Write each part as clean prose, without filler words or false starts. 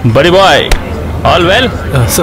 Buddy boy, all well? Sir.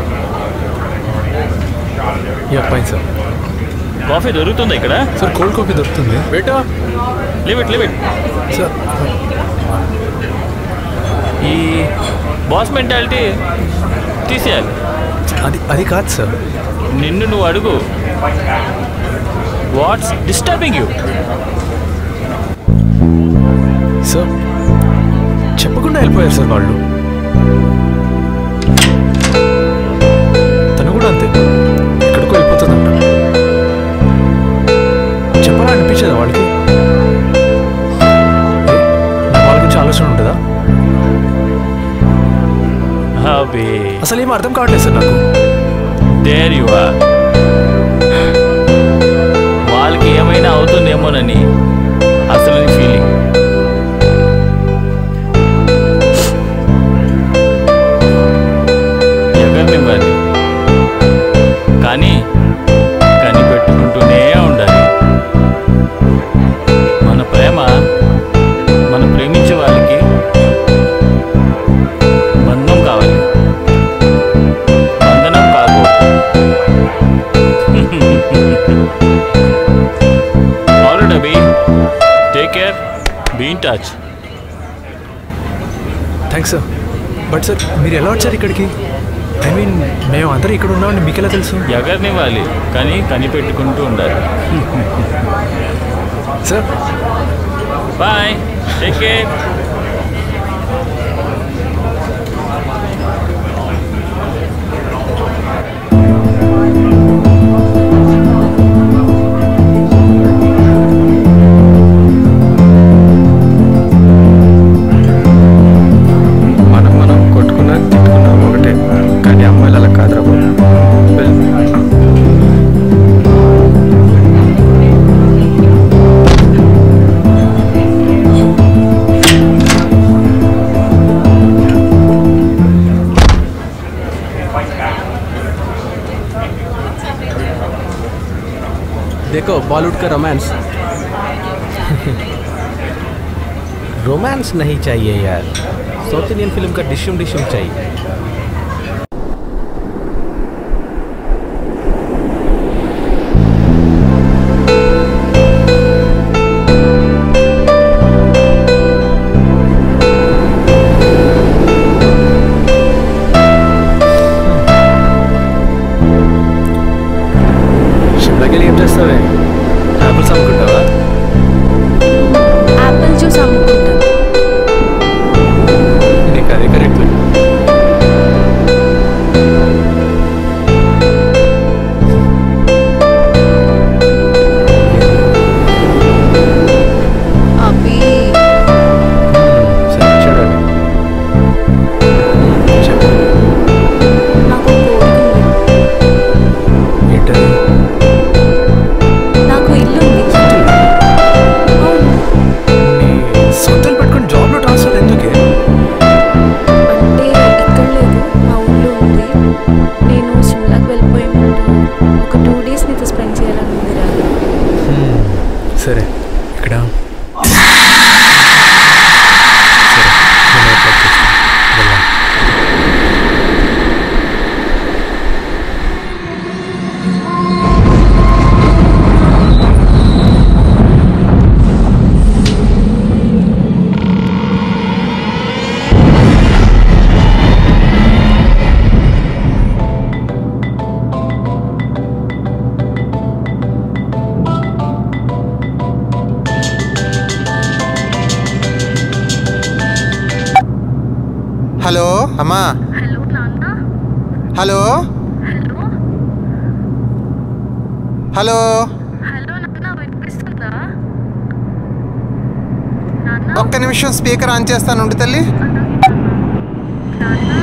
Yeah, fine, sir. Coffee దొరుకుతుందా ఇక్కడ? Sir, cold coffee దొరుకుతుంది. Beta, leave it. Sir. ఈ boss mentality తీసేయాలి. అది కాదు సార్. నిన్ను నువ్వు అడుగు. Watts disturbing you? సార్ చెప్పకుండా వెళ్ళిపోయారు సార్ వాళ్ళు. తను కూడా అంతే, ఎక్కడికో వెళ్ళిపోతుందంట. చెప్పాలా అనిపించదా వాళ్ళకి? వాళ్ళ గురించి ఆలోచన ఉంటుందా? అసలు ఏం అర్థం కావట్లేదు సార్ నాకు. There you are. వాళ్ళకి ఏమైనా అవుతుందేమోనని అసలు ఫీలింగ్. ఎవరినివ్వాలి కానీ కనిపెట్టుకుంటూనే ఉండాలి. మన ప్రేమ మనం ప్రేమించే వాళ్ళకి బంధం కావాలి, బంధనం కాకూడదు. Already Abhi, take care, be in touch. Thanks sir. But sir మీరు ఎలా వచ్చారు ఇక్కడికి? ఐ మీన్ మేము అందరూ ఇక్కడ ఉన్నామని మీకు ఎలా తెలుసు? ఎవరినివ్వాలి కానీ కనిపెట్టుకుంటూ ఉండాలి. Sir bye, take care. మనం కొట్టుకున్నా తిట్టుకున్నా ఒకటే, కానీ అమ్మాయిలు అలా కాదురా బాబు. देखो बॉलीवुड का रोमांस रोमांस नहीं चाहिए यार, साउथ इंडियन फिल्म का डिशम चाहिए. హలో అమ్మా. హలో నాన్న. హలో హలో హలో హలో నాన్న, వినిపిస్తుందా నాన్న? ఒక్క నిమిషం స్పీకర్ ఆన్ చేస్తాను ఉండు తల్లి. నాన్న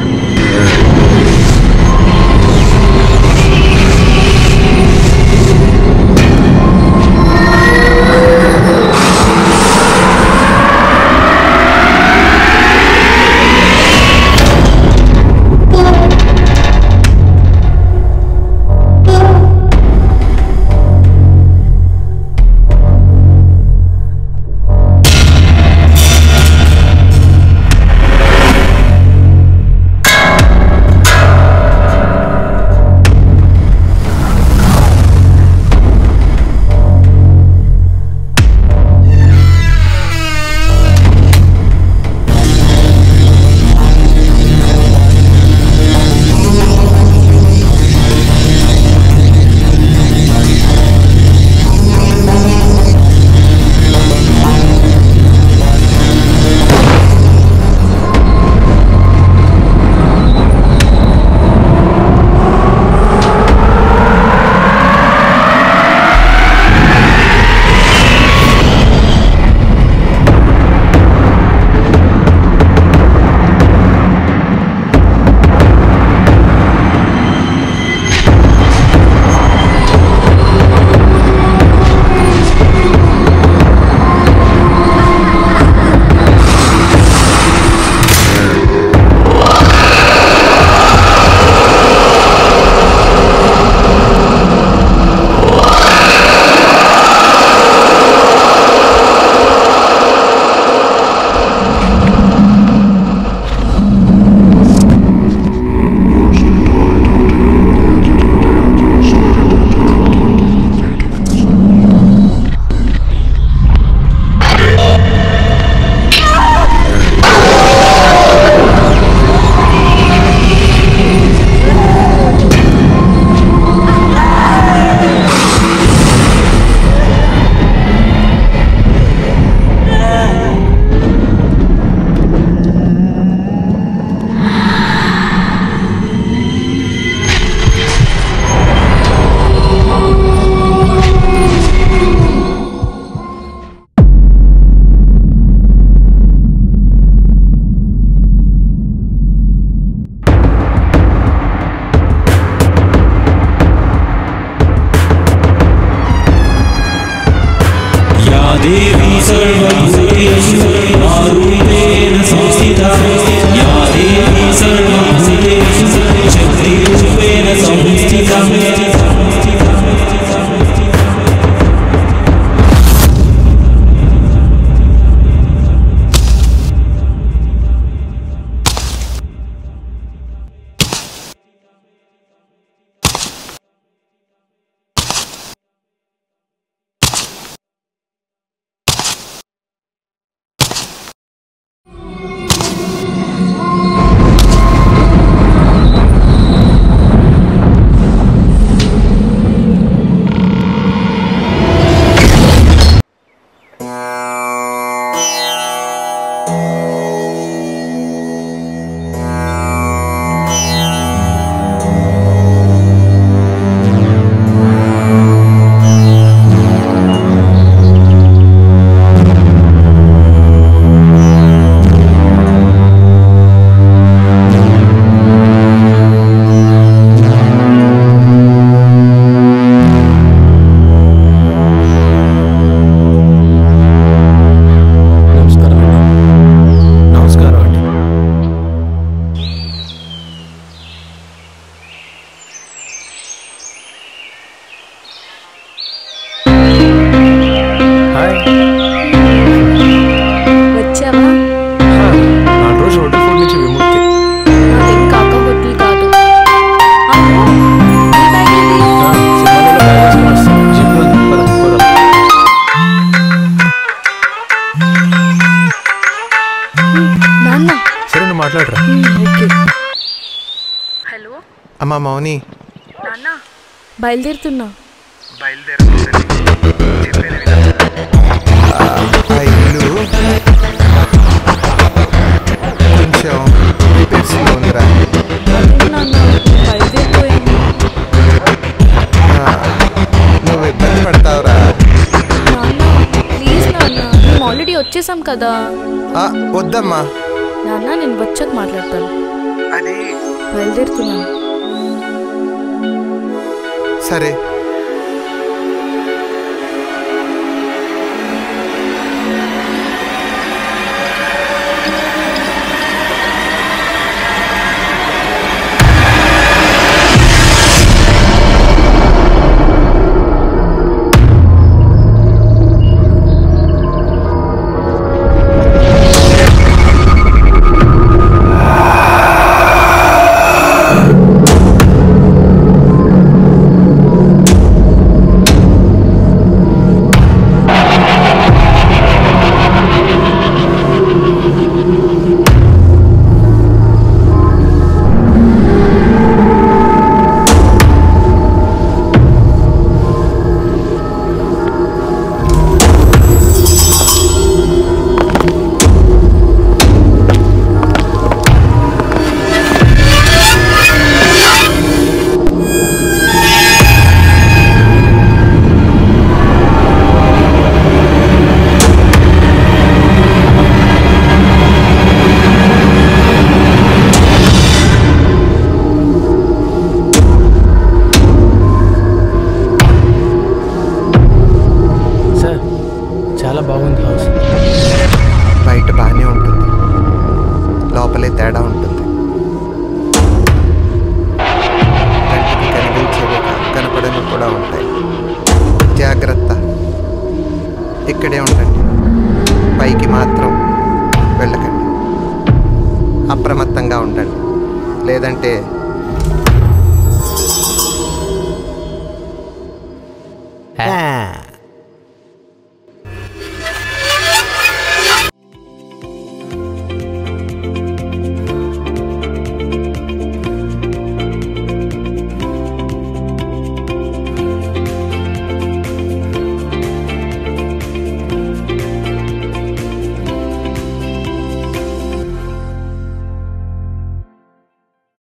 देवी सर्वभूतेषु रूपेण संस्थिता या देवी सर्वभूतेषु शक्तिरूपेण संस्थिता హలో అమ్మా మౌని, నాన్న బయలుదేరుతున్నా. ఆ ఇల్లు కొంచెం రిపేర్స్లో ఉందిరా. బయలుదేరిపోయాను. నువ్వు ఇబ్బంది పడతావురా. ప్లీజ్ నాన్న, మేము ఆల్రెడీ వచ్చేసాం కదా. వద్దమ్మా నాన్న, నేను వచ్చాక మాట్లాడతాను. అది బయలుదేరుతున్నాను. సరే. చాలా బాగుంది హౌస్. బయట బాగానే ఉంటుంది, లోపలే తేడా ఉంటుంది. కంటికి కనిపించేవి కనపడని కూడా ఉంటాయి. జాగ్రత్త, ఇక్కడే ఉండండి, పైకి మాత్రం వెళ్ళకండి. అప్రమత్తంగా ఉండండి, లేదంటే